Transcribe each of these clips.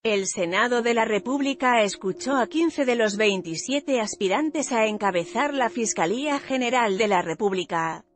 El Senado de la República escuchó a 15 de los 27 aspirantes a encabezar la Fiscalía General de la República,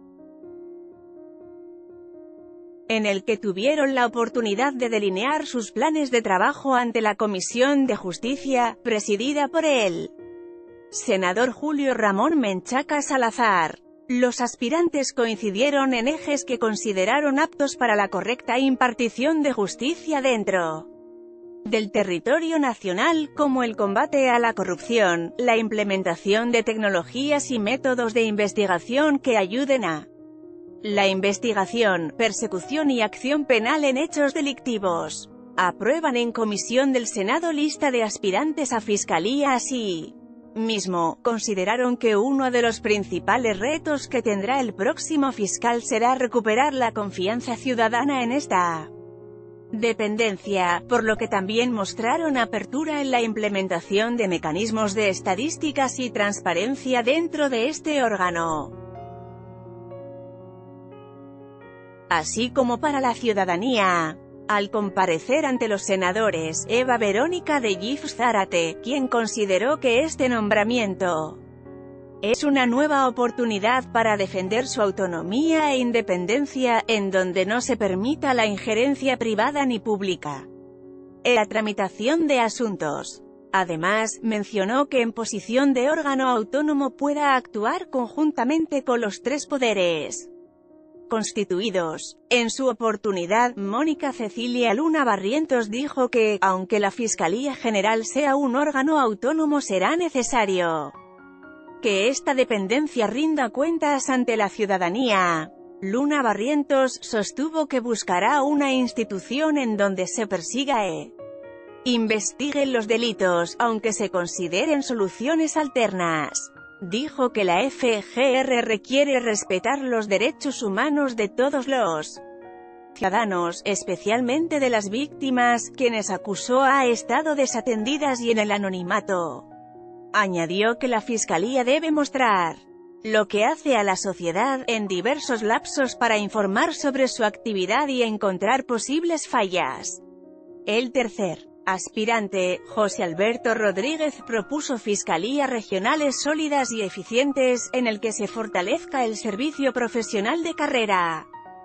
en el que tuvieron la oportunidad de delinear sus planes de trabajo ante la Comisión de Justicia, presidida por el senador Julio Ramón Menchaca Salazar. Los aspirantes coincidieron en ejes que consideraron aptos para la correcta impartición de justicia dentro del territorio nacional, como el combate a la corrupción, la implementación de tecnologías y métodos de investigación que ayuden a la investigación, persecución y acción penal en hechos delictivos. Aprueban en comisión del Senado lista de aspirantes a fiscalía. Así mismo, consideraron que uno de los principales retos que tendrá el próximo fiscal será recuperar la confianza ciudadana en esta dependencia, por lo que también mostraron apertura en la implementación de mecanismos de estadísticas y transparencia dentro de este órgano, así como para la ciudadanía. Al comparecer ante los senadores, Eva Verónica de Gibbs Zárate, quien consideró que este nombramiento es una nueva oportunidad para defender su autonomía e independencia, en donde no se permita la injerencia privada ni pública en la tramitación de asuntos. Además, mencionó que en posición de órgano autónomo pueda actuar conjuntamente con los tres poderes constituidos. En su oportunidad, Mónica Cecilia Luna Barrientos dijo que, aunque la Fiscalía General sea un órgano autónomo, será necesario que esta dependencia rinda cuentas ante la ciudadanía. Luna Barrientos sostuvo que buscará una institución en donde se persiga e investiguen los delitos, aunque se consideren soluciones alternas. Dijo que la FGR requiere respetar los derechos humanos de todos los ciudadanos, especialmente de las víctimas, quienes acusó ha estado desatendidas y en el anonimato. Añadió que la Fiscalía debe mostrar lo que hace a la sociedad, en diversos lapsos para informar sobre su actividad y encontrar posibles fallas. El tercer aspirante, José Alberto Rodríguez, propuso fiscalías regionales sólidas y eficientes, en el que se fortalezca el servicio profesional de carrera.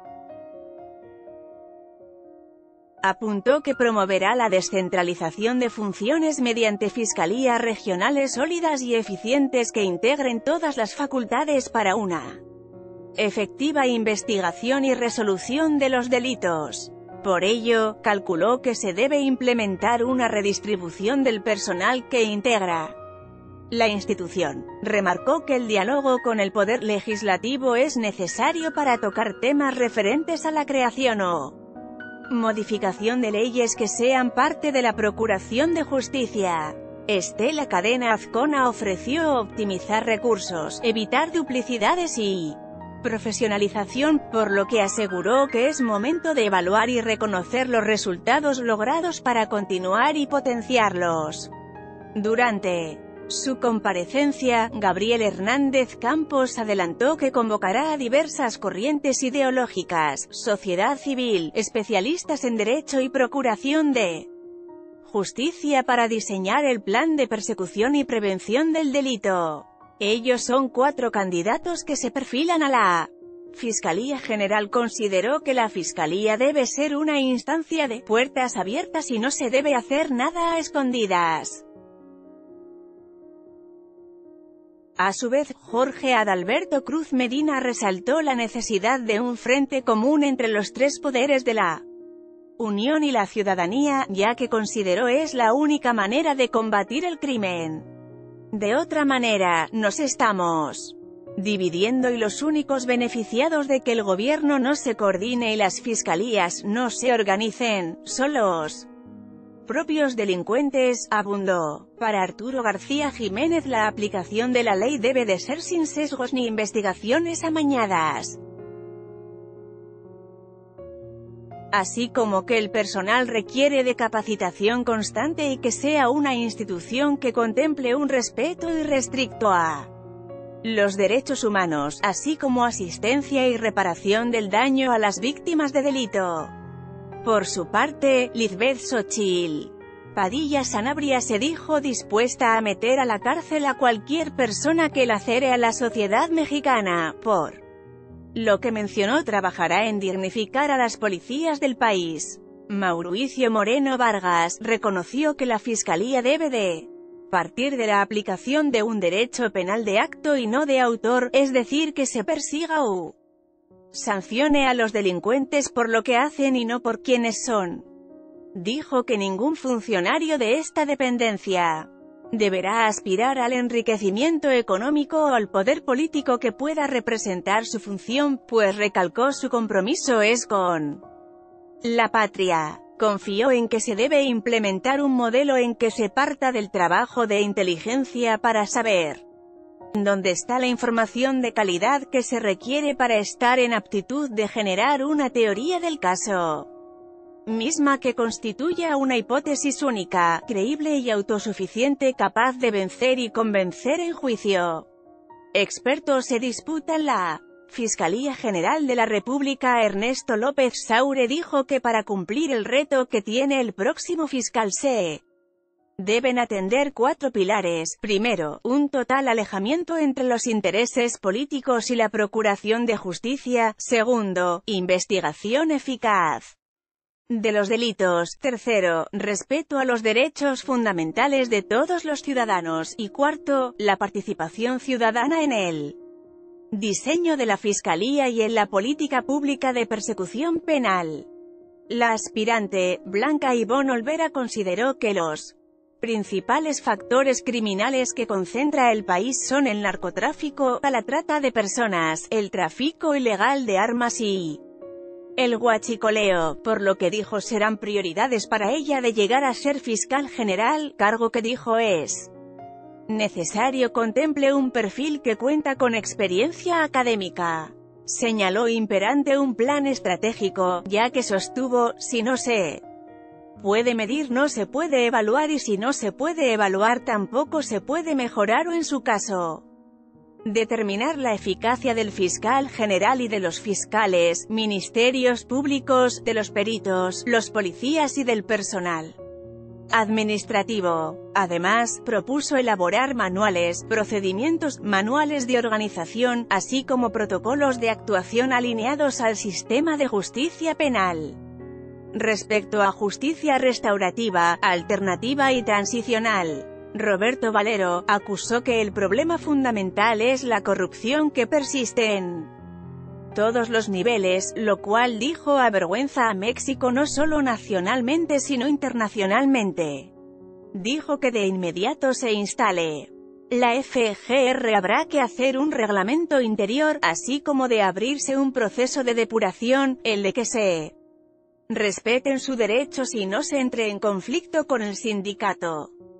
Apuntó que promoverá la descentralización de funciones mediante fiscalías regionales sólidas y eficientes que integren todas las facultades para una efectiva investigación y resolución de los delitos. Por ello, calculó que se debe implementar una redistribución del personal que integra la institución. Remarcó que el diálogo con el Poder Legislativo es necesario para tocar temas referentes a la creación o modificación de leyes que sean parte de la Procuración de Justicia. Estela Cadena Azcona ofreció optimizar recursos, evitar duplicidades y profesionalización, por lo que aseguró que es momento de evaluar y reconocer los resultados logrados para continuar y potenciarlos. Durante su comparecencia, Gabriel Hernández Campos adelantó que convocará a diversas corrientes ideológicas, sociedad civil, especialistas en derecho y procuración de justicia para diseñar el plan de persecución y prevención del delito. Ellos son 4 candidatos que se perfilan a la Fiscalía General. Consideró que la Fiscalía debe ser una instancia de puertas abiertas y no se debe hacer nada a escondidas. A su vez, Jorge Adalberto Cruz Medina resaltó la necesidad de un frente común entre los tres poderes de la Unión y la ciudadanía, ya que consideró es la única manera de combatir el crimen. De otra manera, nos estamos dividiendo y los únicos beneficiados de que el gobierno no se coordine y las fiscalías no se organicen son los propios delincuentes, abundó. Para Arturo García Jiménez, la aplicación de la ley debe de ser sin sesgos ni investigaciones amañadas, así como que el personal requiere de capacitación constante y que sea una institución que contemple un respeto irrestricto a los derechos humanos, así como asistencia y reparación del daño a las víctimas de delito. Por su parte, Lizbeth Xochitl Padilla Sanabria se dijo dispuesta a meter a la cárcel a cualquier persona que lacere a la sociedad mexicana, por lo que mencionó trabajará en dignificar a las policías del país. Mauricio Moreno Vargas reconoció que la Fiscalía debe de partir de la aplicación de un derecho penal de acto y no de autor, es decir, que se persiga u sancione a los delincuentes por lo que hacen y no por quienes son. Dijo que ningún funcionario de esta dependencia deberá aspirar al enriquecimiento económico o al poder político que pueda representar su función, pues recalcó su compromiso es con la patria. Confió en que se debe implementar un modelo en que se parta del trabajo de inteligencia para saber dónde está la información de calidad que se requiere para estar en aptitud de generar una teoría del caso, misma que constituya una hipótesis única, creíble y autosuficiente capaz de vencer y convencer en juicio. Expertos se disputan la Fiscalía General de la República. Ernesto López Saure dijo que para cumplir el reto que tiene el próximo fiscal se deben atender 4 pilares. Primero, un total alejamiento entre los intereses políticos y la procuración de justicia. Segundo, investigación eficaz de los delitos. Tercero, respeto a los derechos fundamentales de todos los ciudadanos. Y cuarto, la participación ciudadana en el diseño de la Fiscalía y en la política pública de persecución penal. La aspirante, Blanca Ivonne Olvera, consideró que los principales factores criminales que concentra el país son el narcotráfico, la trata de personas, el tráfico ilegal de armas y el huachicoleo, por lo que dijo serán prioridades para ella de llegar a ser fiscal general, cargo que dijo es necesario contemple un perfil que cuenta con experiencia académica. Señaló imperante un plan estratégico, ya que sostuvo, si no se puede medir no se puede evaluar y si no se puede evaluar tampoco se puede mejorar o en su caso determinar la eficacia del fiscal general y de los fiscales, ministerios públicos, de los peritos, los policías y del personal administrativo. Además, propuso elaborar manuales, procedimientos, manuales de organización, así como protocolos de actuación alineados al sistema de justicia penal. Respecto a justicia restaurativa, alternativa y transicional, Roberto Valero acusó que el problema fundamental es la corrupción que persiste en todos los niveles, lo cual dijo avergüenza a México no solo nacionalmente sino internacionalmente. Dijo que de inmediato se instale la FGR habrá que hacer un reglamento interior, así como de abrirse un proceso de depuración, el de que se respeten sus derechos y no se entre en conflicto con el sindicato.